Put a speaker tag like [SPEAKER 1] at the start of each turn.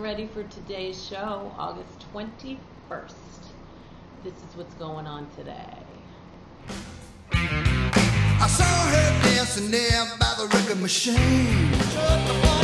[SPEAKER 1] ready for today's show, August 21st. This is what's going on today.
[SPEAKER 2] I saw her dancing there by the record machine.